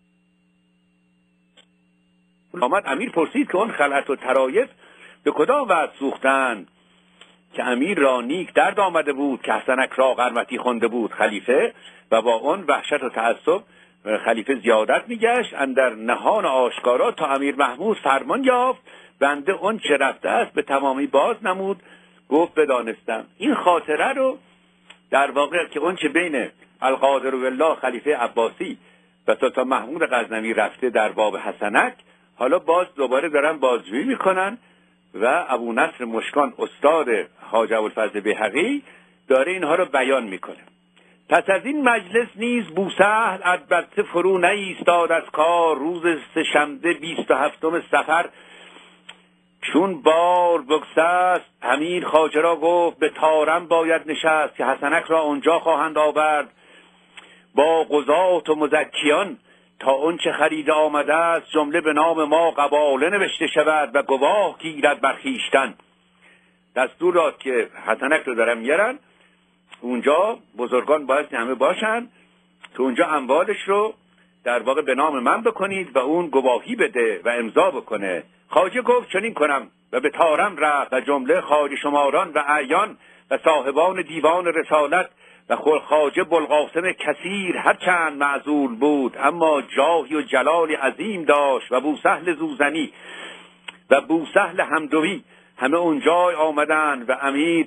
آمد، امیر پرسید که اون خلعت و طرایف به کدام وقت سوختند که امیر را نیک درد آمده بود که حسنک را قرمتی خونده بود خلیفه و با اون وحشت و تعصب خلیفه زیادت میگشت اندر نهان آشکارا تا امیر محمود فرمان یافت بنده اون چه رفته است به تمامی باز نمود. گفت بدانستم. این خاطره رو در واقع که اون چه بین القادر بالله خلیفه عباسی و سلطان محمود غزنوی رفته در باب حسنک، حالا باز دوباره دارن بازجویی میکنن و ابونصر مشکان استاد حاج ابوالفضل بیهقی داره اینها رو بیان میکنه. پس از این مجلس نیز بوسهل البته فرو نایستاد از کار. روز سه‌شنبه بیست و هفتم صفر چون بار بگسست امیر خواجه را گفت به طارم باید نشست که حسنک را اونجا خواهند آورد با قضات و مزکیان تا اون چه خریده آمده است جمله به نام ما قباله نوشته شود و گواه گیرد بر خویشتن. دستور داد که حسنک رو دارن میارن اونجا، بزرگان باید همه باشن که اونجا اموالش رو در واقع به نام من بکنید و اون گواهی بده و امضا بکنه. خواجه گفت چنین کنم و به طارم رفت و جمله خواجه شماران و اعیان و صاحبان دیوان رسالت و خواجه بوالقاسم کثیر هرچند معزول بود اما جاهی و جلالی عظیم داشت و بوسهل زوزنی و بوسهل حمدوی همه اونجا آمدن و امیر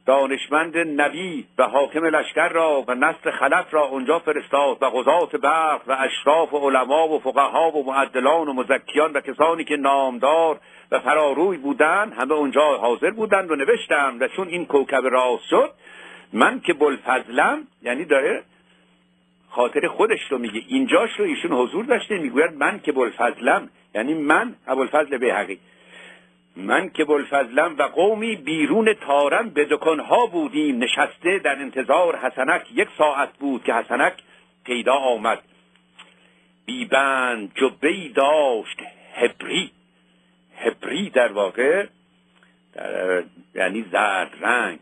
دانشمند نبی و حاکم لشکر را و نسل خلف را اونجا فرستاد و قضات بلخ و اشراف و علما و فقها و معدلان و مزکیان و کسانی که نامدار و فراروی بودند همه اونجا حاضر بودند و نوشتند و چون این کوکب راست شد من که بوالفضلم، یعنی داره خاطر خودش رو میگه، اینجاش رو ایشون حضور داشته میگوید من که بوالفضلم، یعنی من ابوالفضل بیهقی، من که بوالفضلم و قومی بیرون طارم به دکانها بودیم نشسته در انتظار حسنک. یک ساعت بود که حسنک پیدا آمد، بیبند جبه‌ای داشت هبری. هبری در واقع در یعنی زرد رنگ،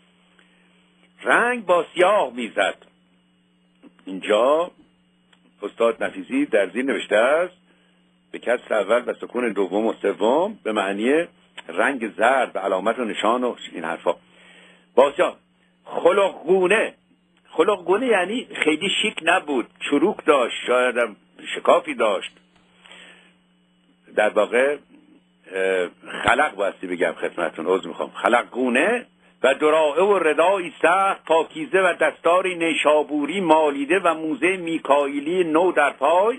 رنگ با سیاه میزد. اینجا استاد نفیسی در زیر نوشته است به کسر اول و سکون دوم و سوم به معنی رنگ زرد و علامت و نشان و این حرفا. باسیار خلقگونه، خلقگونه یعنی خیلی شیک نبود، چروک داشت، شاید شکافی داشت. در واقع خلق باستی بگم خدمتون، عذر میخوام، خلقگونه و دراعه و ردایی سخت پاکیزه و دستاری نیشابوری مالیده و موزه میکائیلی نو در پای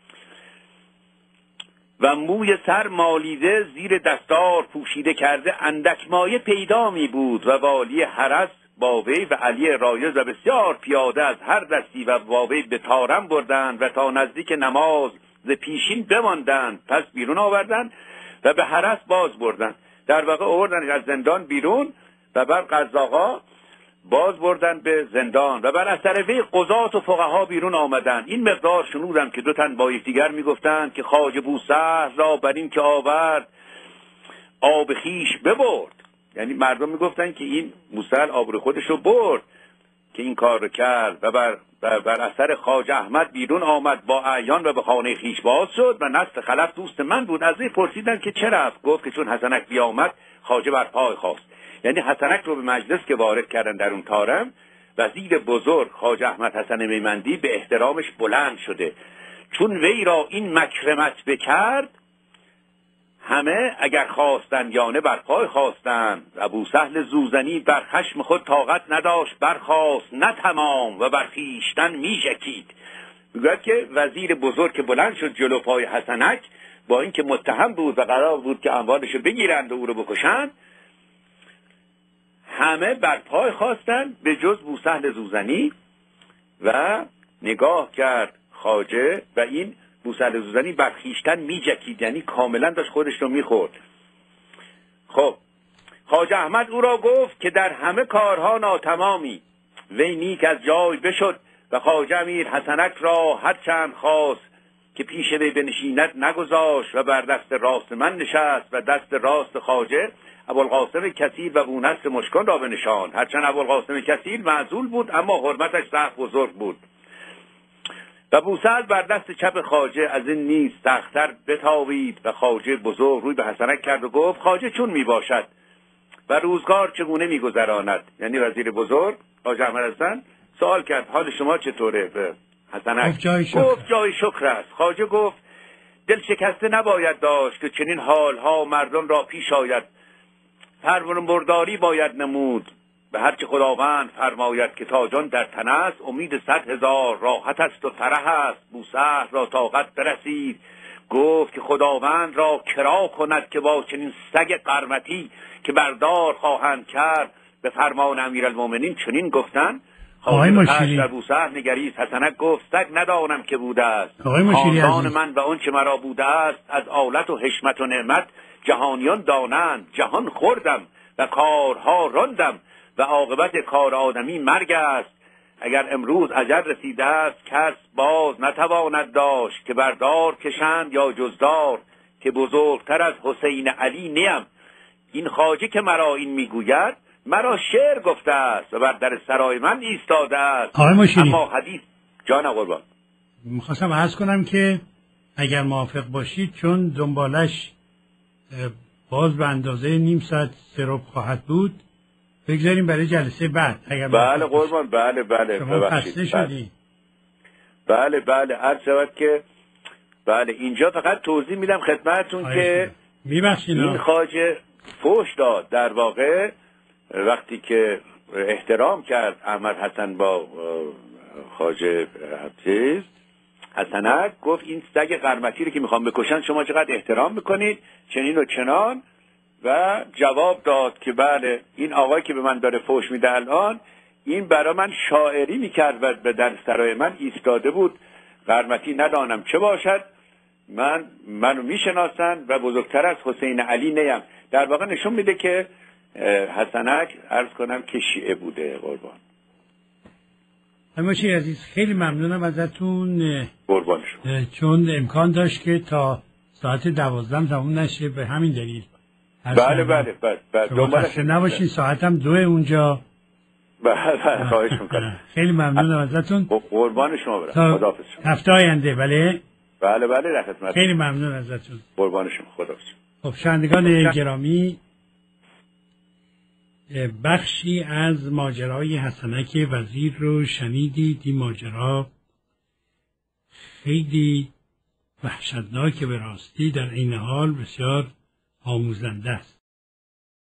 و موی سر مالیده زیر دستار پوشیده کرده اندک مایه پیدا می بود و والی حرس با وی و علی رایض و بسیار پیاده از هر دستی و با وی به طارم بردند و تا نزدیک نماز ز پیشین بماندند، پس بیرون آوردند و به حرس باز بردند. در واقع آوردند از زندان بیرون و بر قزاقا باز بردن به زندان و بر اثر وی قضات و فقها بیرون آمدند. این مقدار شنودم که دو تن با یکدیگر میگفتند که خواجه بوسهل را بر این که آورد آب خیش ببرد. یعنی مردم میگفتند که این بوسهل آب خودش رو برد که این کار رو کرد و بر, بر, بر اثر خواجه احمد بیرون آمد با اعیان و به خانه خیش باز شد و نسل خلف دوست من بود. از این پرسیدن که چه رفت؟ گفت که چون حسنک بیامد خواجه بر پای خواست. یعنی حسنک رو به مجلس که وارد کردن در اون طارم، وزیر بزرگ خواجه احمد حسن میمندی به احترامش بلند شده، چون وی را این مکرمت بکرد همه اگر خواستن یانه بر پای خواستند. ابوسهل زوزنی بر خشم خود طاقت نداشت، برخاست نه تمام و بر خویشتن میژکید. میگوید که وزیر بزرگ که بلند شد جلو پای حسنک، با اینکه متهم بود و قرار بود که اموالش رو بگیرند و او رو بکشند، همه بر پای خواستن به جز بوسهل زوزنی و نگاه کرد خواجه و این بوسهل زوزنی بر خویشتن میجکید، یعنی کاملا داشت خودش رو میخورد. خب خواجه احمد او را گفت که در همه کارها ناتمامی. وی نیک از جای بشد و خواجه امیر حسنک را هر چند خواست که پیش وی بنشیند نگذاشت و بر دست راست من نشست و دست راست خواجه ابوالقاسم کثیر و بونصر مشکان را بنشاند. هرچند ابوالقاسم کثیر معزول بود اما حرمتش سخت بزرگ بود. و بوسهل بر دست چپ خواجه از این نیز سخت‌تر بتاوید و خواجه بزرگ روی به حسنک کرد و گفت خواجه چون می باشد و روزگار چگونه می گذراند؟ یعنی وزیر بزرگ خواجه احمد حسن سوال کرد حال شما چطوره؟ به حسنک گفت جای شکر است. خواجه گفت دل شکسته نباید داشت که چنین حالها مردم را پیش آید، فرمان برداری باید نمود به هر چه خداوند فرماید که تا جان در تن است امید صد هزار راحت است و فرح است. بوسهل را طاقت برسید، گفت که خداوند را کرا کند که با چنین سگ قرمتی که بردار خواهند کرد به فرمان امیرالمومنین چنین گفتن. آقای مشیری در بوسهل نگریست. حسنک گفت سگ ندانم که بوده است، خاندان من و آنچه مرا بوده است از آلت و حشمت و نعمت جهانیان دانند. جهان خوردم و کارها راندم و عاقبت کار آدمی مرگ است. اگر امروز اجل رسیده است کس باز نتواند داشت که بردار کشند یا جزدار، که بزرگتر از حسین علی نیم. این خواجه که مرا این میگوید مرا شعر گفته است و بر در سرای من ایستاده است. اما حدیث جان قربان میخواستم عرض کنم که اگر موافق باشید چون دنبالش باز به اندازه نیم ساعت سرب خواهد بود بگذاریم برای جلسه بعد. اگر بله قربان بله بله شما خسته شدی. بله بله عرض شود که بله اینجا فقط توضیح میدم خدمتتون که میبخشید این خواجه فوش داد در واقع وقتی که احترام کرد احمد حسن با خواجه چیز حسنک، گفت این سگ قرمطی رو که میخوام بکشن شما چقدر احترام میکنید، چنین و چنان. و جواب داد که بله این آقایی که به من داره فحش میده الان، این برای من شاعری میکرد و به در سرای من ایستاده بود، قرمطی ندانم چه باشد، من منو میشناسن و بزرگتر از حسین علی نیم. در واقع نشون میده که حسنک عرض کنم که شیعه بوده. قربان همچنین عزیز خیلی ممنونم ازتون، قربان شما، چون امکان داشت که تا ساعت دوازدهم تموم نشه، به همین دلیل. بله بله بله بله شما خسته نباشین، ساعتم دوه اونجا. بله بله خواهش میکنم. خیلی ممنونم ازتون، قربان شما برم. خداحافظ. هفته آینده. بله بله بله در خدمت. خیلی ممنون ازتون. قربان شما. خداحافظ. خب شنوندگان گرامی، بخشی از ماجرای حسنک وزیر رو شنیدید. این ماجرا خیلی وحشتناک به راستی، در این حال بسیار آموزنده است.